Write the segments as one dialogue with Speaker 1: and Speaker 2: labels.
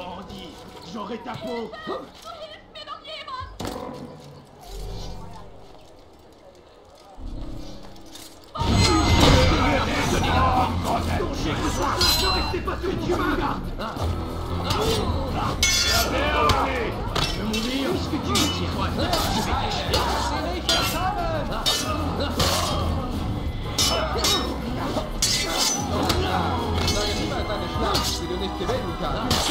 Speaker 1: Bandit, j'aurai ta peau.
Speaker 2: So hilft mir doch jemand!
Speaker 1: Ne restez pas sur une chemin, là. Je vais mourir. Puisque tu me tires, ouais, je vais
Speaker 3: Sage niemals eine Schlacht, die du nicht gewinnen kannst.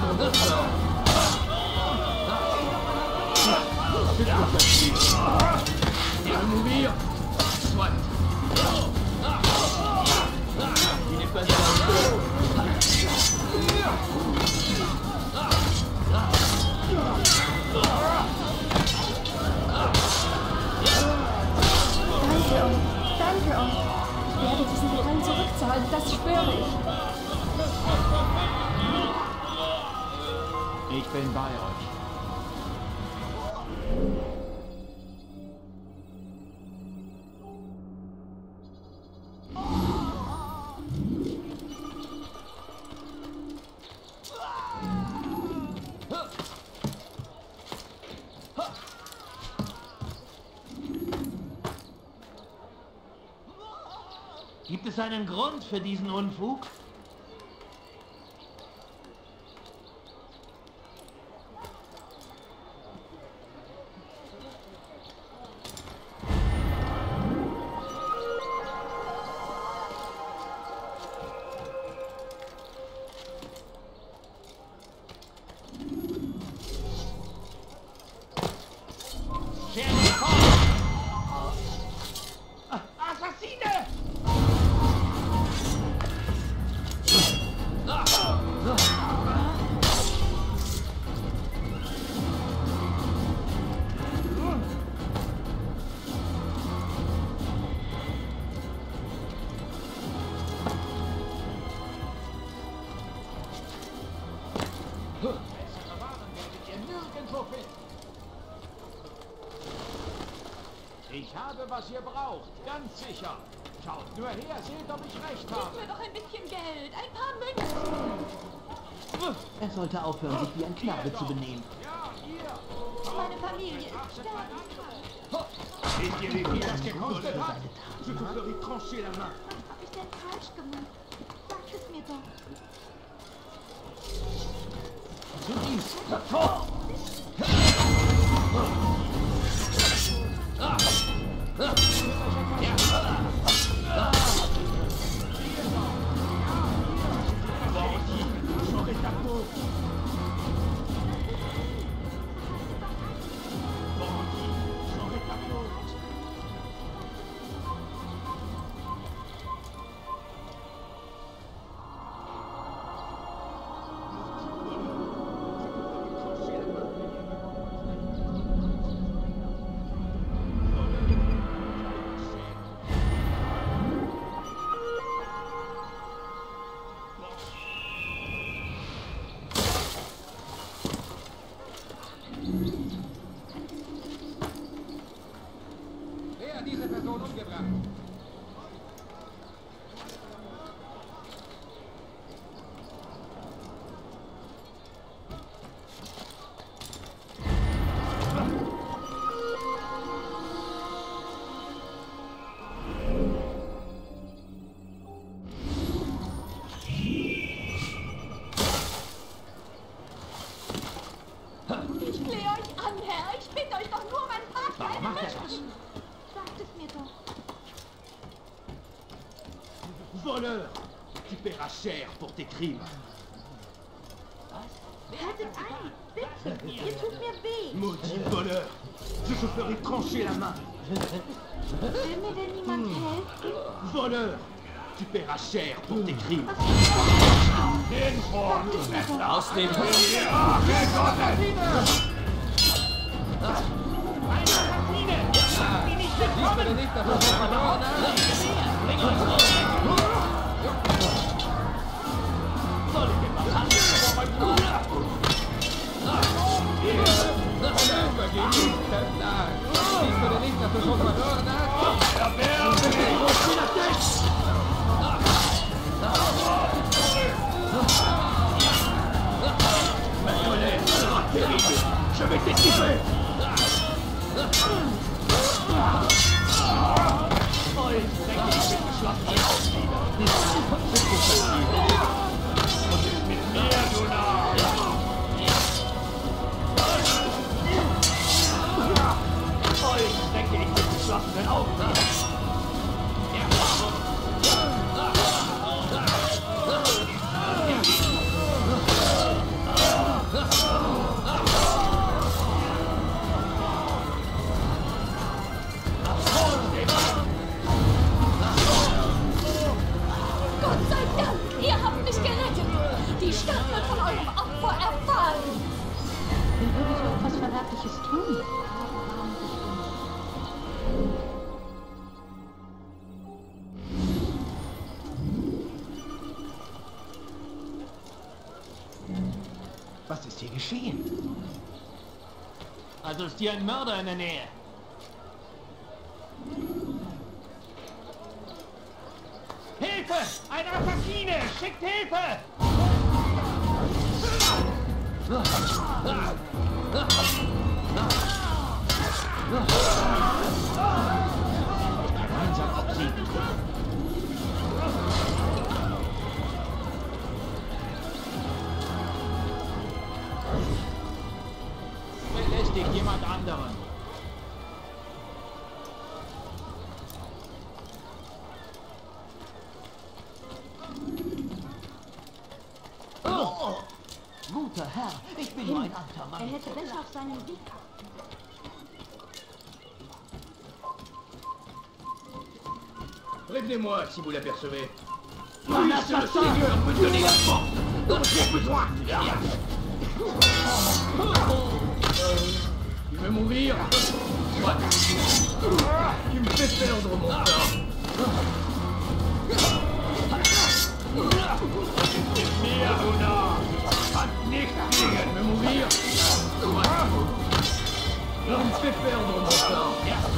Speaker 1: Je vais mourir. Soit. Il n'est pas à
Speaker 4: Danke euch. Ich werde diesen Gefallen zurückzahlen, das schwöre ich.
Speaker 1: Ich bin bei euch. Gibt es einen Grund für diesen Unfug? Assassine!
Speaker 5: Ich habe, was ihr braucht, ganz sicher. Schaut nur her, seht, ob ich recht
Speaker 2: Gib
Speaker 5: habe.
Speaker 2: mir doch ein bisschen Geld, ein paar Münzen.
Speaker 6: Er sollte aufhören, sich wie ein Knabe zu benehmen.
Speaker 5: Ja, ihr.
Speaker 2: Meine Familie ist sterbenskrank.
Speaker 1: Seht ihr, wie viel das gekostet hat? Je te ferai trancher la main.
Speaker 2: Was hab ich denn falsch gemacht? Sag es mir doch.
Speaker 1: Bandit, j'aurai ta peau. Bandit, j'aurai ta peau.
Speaker 3: Wer hat diese Person umgebracht?
Speaker 2: Ich flehe euch an, Herr. Ich bitte euch doch nur um ein paar kleine
Speaker 1: Warum macht er das?
Speaker 2: Münzen. Sagt es mir doch.
Speaker 1: Voleur, tu paieras cher pour tes crimes.
Speaker 2: Haltet ein, bitte. Ihr tut mir weh.
Speaker 1: Maudit voleur, je te ferai trancher la main.
Speaker 2: Will mir denn niemand helfen?
Speaker 1: Voleur, tu paieras cher pour tes crimes.
Speaker 5: Aus dem
Speaker 3: Siehst du denn nicht, dass das verloren hat? Übergeben, siehst du denn nicht, dass du schon verloren hast?
Speaker 4: Schreckliches tun?
Speaker 6: Was ist hier geschehen?
Speaker 1: Also ist hier ein Mörder in der Nähe. Hilfe! Eine Assassine! Schickt Hilfe!
Speaker 6: Gemeinsam obsiegen.
Speaker 5: Belästigt jemand anderen.
Speaker 6: Oh. Guter Herr, ich bin nur ein alter
Speaker 4: Er
Speaker 6: Mann.
Speaker 4: hätte besser auf seinen Weg.
Speaker 1: Prévenez-moi si vous l'apercevez.
Speaker 6: Un assassin me donner la force dont j'ai besoin.
Speaker 1: Tu veux mourir? Ouais. Tu me fais perdre mon temps. Mir oder hat nichts gegen me mourir. Ouais. Tu me fais perdre mon temps.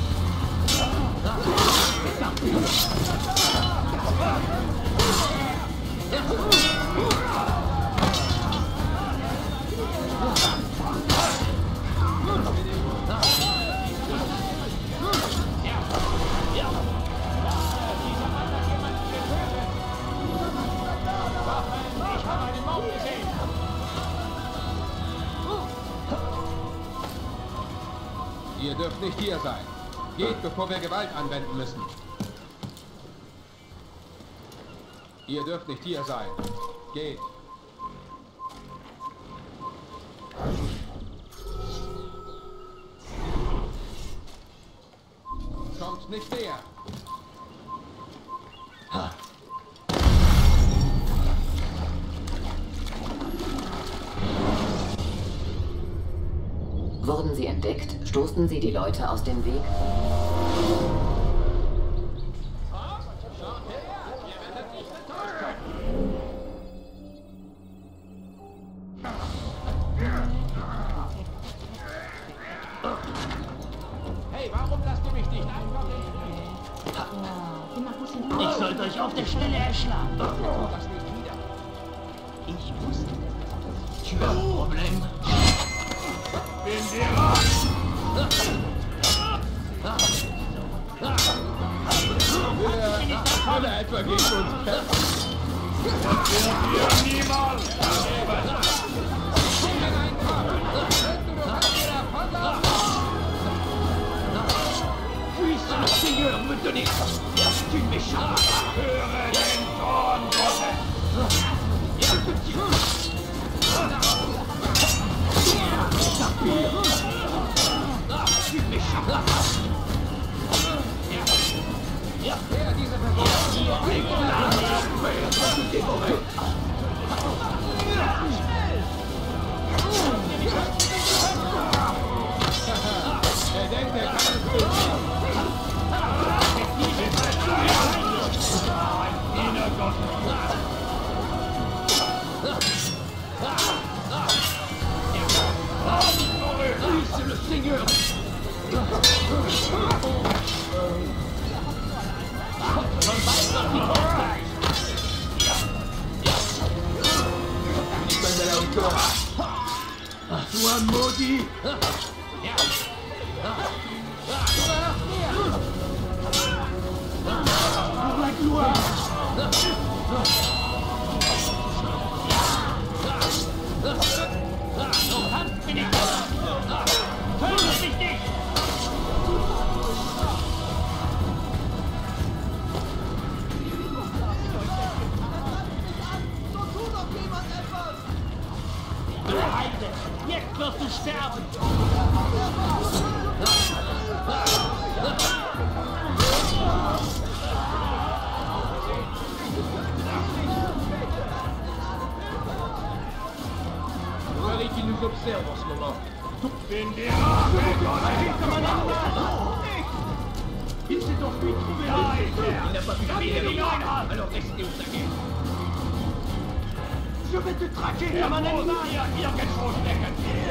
Speaker 3: Ihr dürft nicht hier sein. Geht, bevor wir Gewalt anwenden müssen. Ihr dürft nicht hier sein. Geht. Kommt nicht näher.
Speaker 7: Wurden sie entdeckt, stoßen sie die Leute aus dem Weg.
Speaker 5: Hey, warum lasst ihr mich nicht einfach in
Speaker 6: Ich sollte euch auf der Stelle erschlagen.
Speaker 5: das nicht wieder?
Speaker 6: Ich wusste. Tu as un problème.
Speaker 1: Bin bereit.
Speaker 3: Will er etwa gegen uns kämpfen?
Speaker 1: Das wird dir niemals
Speaker 6: Puisse le Seigneur me donner tu méchant.
Speaker 1: höre den Ton Gottes.
Speaker 3: Wer diese Person? Er denkt, er kann es besiegen.
Speaker 1: Diener Gottes.
Speaker 6: Puisse le Seigneur. Sois maudit. Pour la gloire.
Speaker 1: Jetzt wirst du sterben!
Speaker 5: Vous voyez qu'ils nous observent en ce moment.
Speaker 1: Bin der il s'est enfui, trouvez-le! Il n'a pas pu gagner alors restez au taquet! Je vais te traquer comme un animal! Il a quelque chose, mec!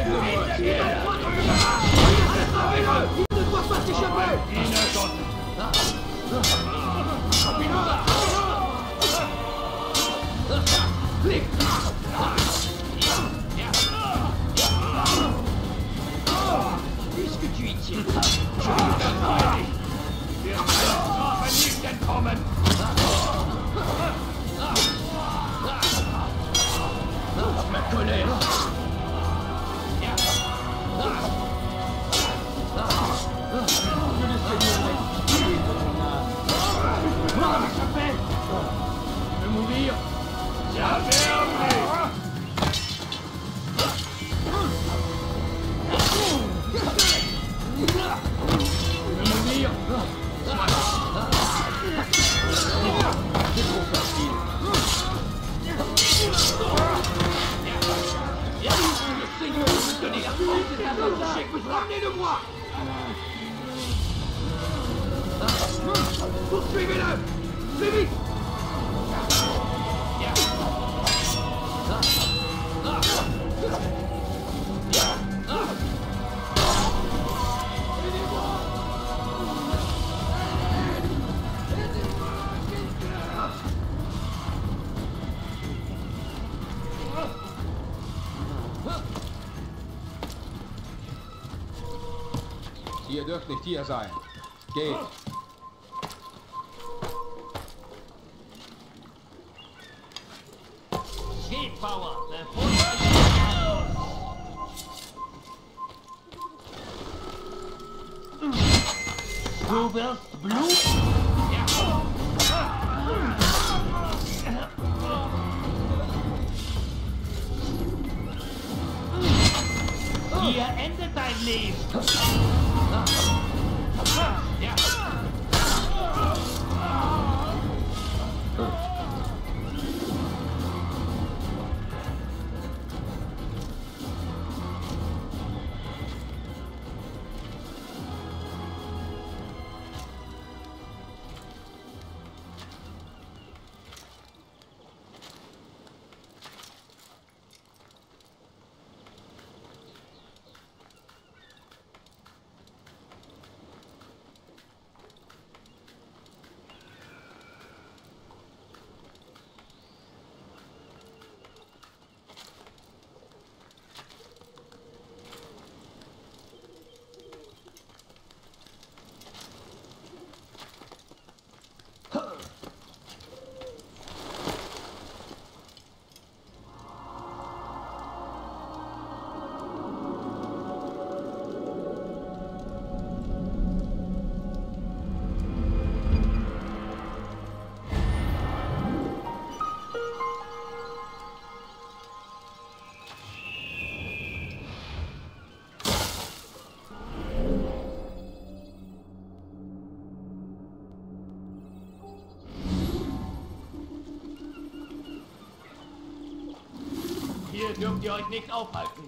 Speaker 1: Il ne doit pas s'échapper! Il ne donne... Puisque tu y tiens, je vais t'arrêter! Nicht entkommen! Ma colère! Je vais mourir! J'avais appris! Ramenez-le-moi! Poursuivez-le! Plus vite!
Speaker 3: Ihr dürft nicht hier sein. Geht.
Speaker 1: Geht, Bauer! Du wirst Blut? Hier endet dein Leben! Hier dürft ihr euch nicht aufhalten.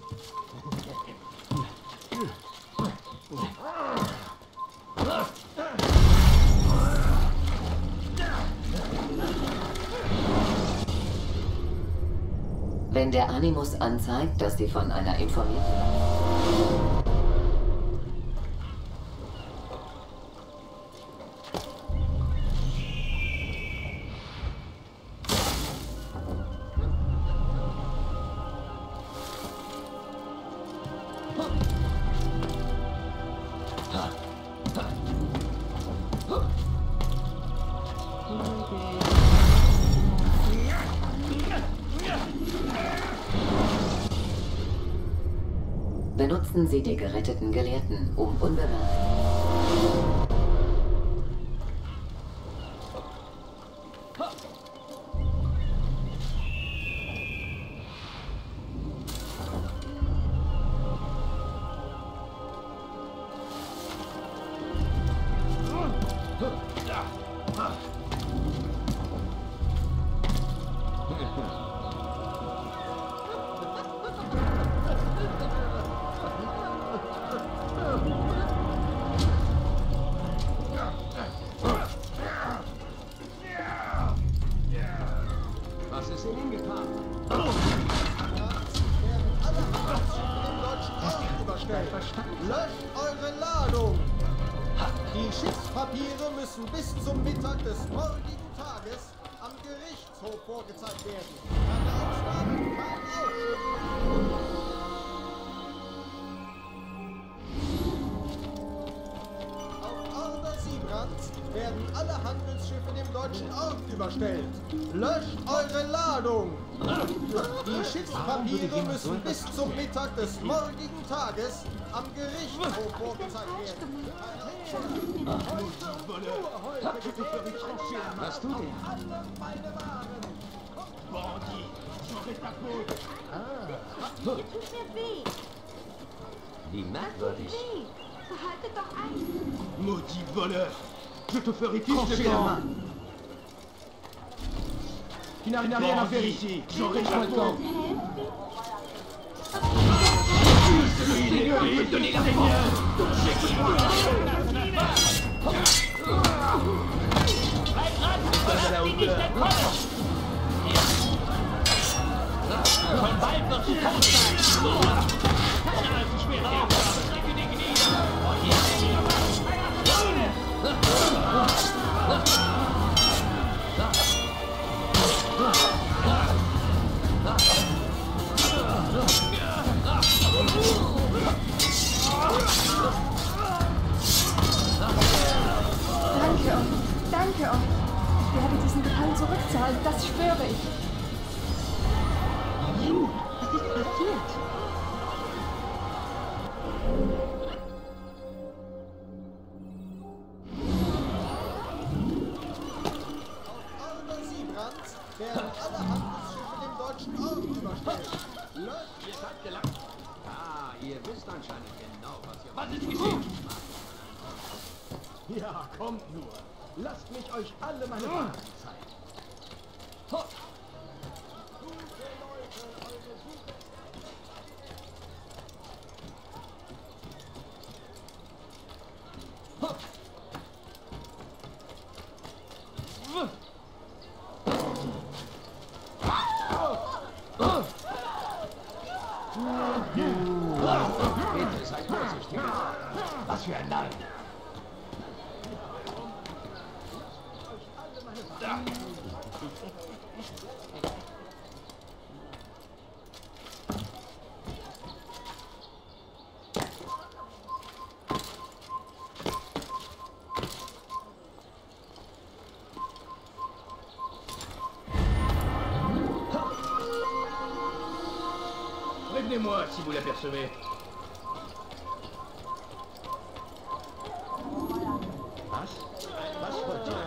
Speaker 7: Wenn der Animus anzeigt, dass Sie von einer informierten... Benutzen Sie die geretteten Gelehrten, um unbemerkt...
Speaker 5: Was ist hier hingefahren?
Speaker 8: Alle Handelsschiffe dem deutschen Orden überstellt. Löscht eure Ladung. Die Schiffspapiere müssen bis zum Mittag des morgigen Tages am Gerichtshof vorgezeigt werden. Keine Ausnahmen, kein Ausschuss. Werden alle Handelsschiffe dem deutschen Orden überstellt. Löscht eure Ladung! Die Schiffspapiere müssen bis zum Mittag des morgigen Tages am Gerichtshof vorgezeigt werden.
Speaker 5: Was tut ihr?
Speaker 8: Alle meine Waren!
Speaker 1: Bandit, j'aurai ta peau.
Speaker 2: Tut mir weh.
Speaker 5: Wie merkwürdig.
Speaker 2: Weh. Behaltet doch ein.
Speaker 1: Maudit voleur. Je te ferai
Speaker 5: Tranchez
Speaker 1: trancher
Speaker 5: la
Speaker 1: la
Speaker 5: main.
Speaker 1: main. Tu n'as rien à faire ici. J'aurai ta peau. Je peux te donner la seigneur. Pas à la hauteur.
Speaker 3: Schon bald wird sie tot sein. Knallt schwer auf. Drücke die Knie.
Speaker 4: Danke euch. Danke euch. Ich werde diesen Gefallen zurückzahlen. Das schwöre ich.
Speaker 2: Was ist passiert?
Speaker 8: Werden alle Handelsschiffe dem deutschen Orden überstellt. Löscht
Speaker 5: Ihr seid gelangt. Ah, ihr wisst anscheinend genau, was ihr...
Speaker 3: Was ist geschehen?
Speaker 1: Ja, kommt nur. Lasst mich euch alle meine Waren zeigen.
Speaker 5: Bitte seid vorsichtig. Was für ein Narr.
Speaker 1: Prévenez-moi si vous l'apercevez.
Speaker 5: Was wollt ihr?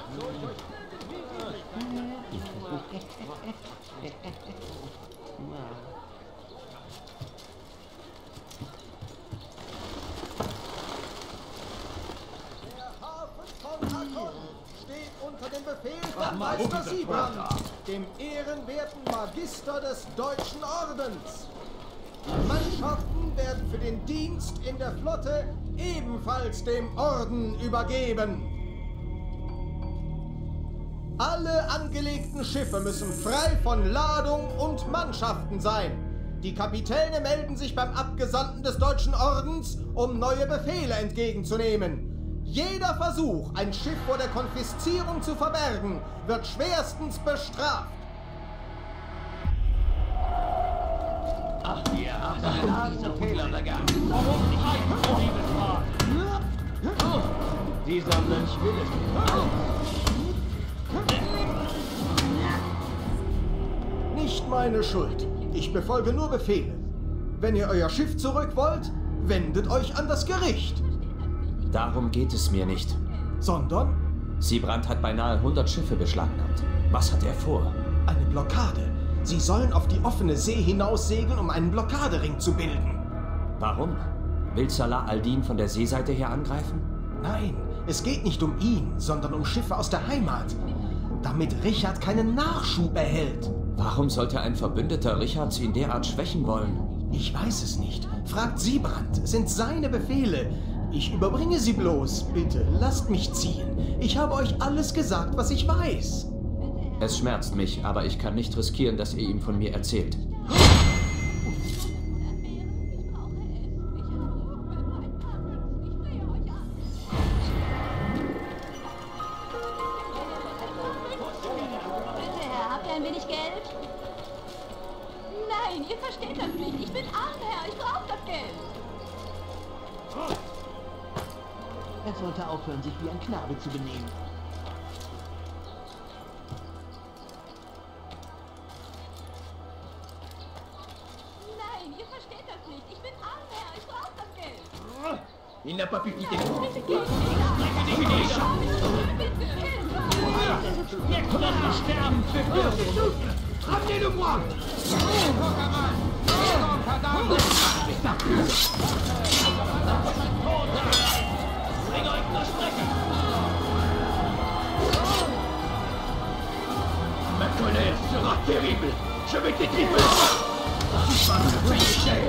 Speaker 8: Der Hafen von Akkon steht unter dem Befehl von Meister Siebrand, dem ehrenwerten Magister des Deutschen Ordens. Die Mannschaften werden für den Dienst in der Flotte ebenfalls dem Orden übergeben. Alle angelegten Schiffe müssen frei von Ladung und Mannschaften sein. Die Kapitäne melden sich beim Abgesandten des Deutschen Ordens, um neue Befehle entgegenzunehmen. Jeder Versuch, ein Schiff vor der Konfiszierung zu verbergen, wird schwerstens bestraft.
Speaker 3: Ach, ihr habt einen Fehler begangen. Warum nicht ein Liebespaar?
Speaker 1: Dieser Mönch will es nicht.
Speaker 8: Nicht meine Schuld. Ich befolge nur Befehle. Wenn ihr euer Schiff zurück wollt, wendet euch an das Gericht.
Speaker 9: Darum geht es mir nicht.
Speaker 8: Sondern
Speaker 9: Siebrand hat beinahe 100 Schiffe beschlagnahmt. Was hat er vor?
Speaker 8: eine Blockade. Sie sollen auf die offene See hinaus segeln, um einen Blockadering zu bilden.
Speaker 9: Warum? Will Salah al-Din von der Seeseite her angreifen?
Speaker 8: Nein, es geht nicht um ihn, sondern um Schiffe aus der Heimat. Damit Richard keinen Nachschub erhält.
Speaker 9: Warum sollte ein Verbündeter Richards ihn derart schwächen wollen?
Speaker 8: Ich weiß es nicht. Fragt Siebrand. Es sind seine Befehle. Ich überbringe sie bloß. Bitte, lasst mich ziehen. Ich habe euch alles gesagt, was ich weiß.
Speaker 2: Bitte,
Speaker 9: Es schmerzt mich, aber ich kann nicht riskieren, dass ihr ihm von mir erzählt.
Speaker 2: Nein, ihr versteht das nicht. Ich bin arm, Herr. Ich brauche das Geld.
Speaker 6: Er sollte aufhören, sich wie ein Knabe zu benehmen.
Speaker 2: Nein, ihr versteht das nicht. Ich bin arm, Herr. Ich brauche das Geld.
Speaker 1: Il n'a pas pu quitter.
Speaker 2: Bitte geht nicht.
Speaker 3: Jetzt lass mich sterben!
Speaker 1: Ramenez-le-moi!
Speaker 3: Bring euch zur Strecke!
Speaker 1: Ma colère sera terrible. Je vais t'étriper. Tu vas me le payer cher.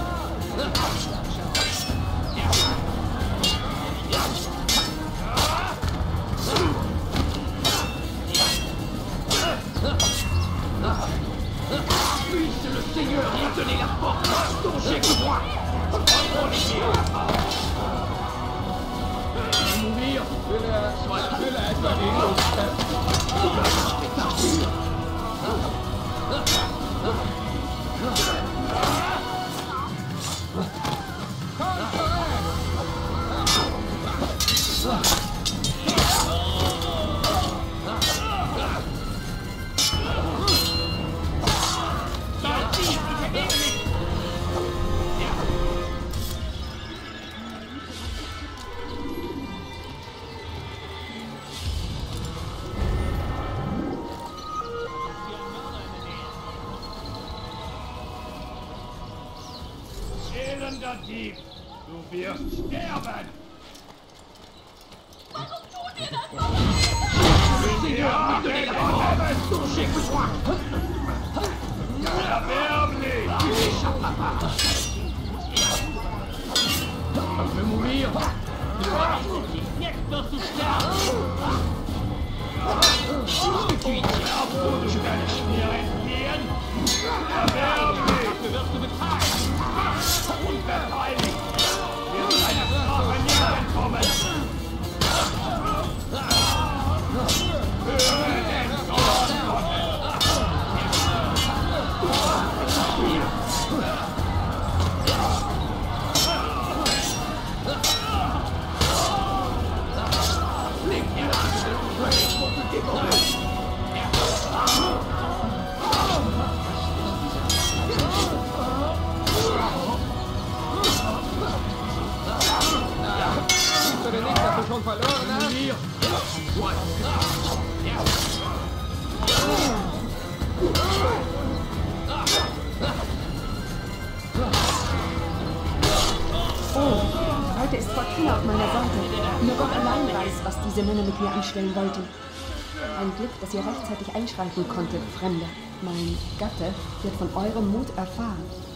Speaker 1: Puisse le Seigneur maintenir la porte. Songez que moi. Mourir. Sois la elender Dieb! Du wirst sterben!
Speaker 2: Warum tut ihr das?
Speaker 1: Le Seigneur m'a donné la porte! Songez que moi! Verberge-les! Tu n'échapperas pas! Je veux mourir!
Speaker 3: Jetzt wirst du sterben!
Speaker 1: Je vais dich mir entgehen! Verberge-les!
Speaker 3: Dafür wirst du bezahlen!
Speaker 1: Unverteidigt! Wird deine Strafe nie entkommen! Höre den Gott! Leg dir an! Ich wurde demoliert!
Speaker 8: Schon verloren, ne?
Speaker 4: Oh, heute ist Fortuna auf meiner Seite. Nur Gott allein weiß, was diese Männer mit mir anstellen wollten. Ein Glück, dass ihr rechtzeitig einschreiten konntet, Fremder. Mein Gatte wird von eurem Mut erfahren.